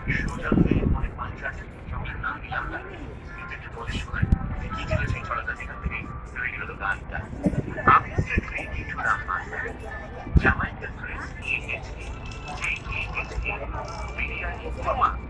সোজা হয়ে অনেক মানুষ আছে আমাদের নাম নিলাম না, কিন্তু একটু পরে শোনায় যে কি ছিল সেই ছড়াটা যেখান থেকে তৈরি হলো গানটা। আমি স্রেফে কিছু রাখা জামাইকা ড্রেস নিয়ে গেছি, এই নিয়ে গেছি বিরিয়ানি তোমার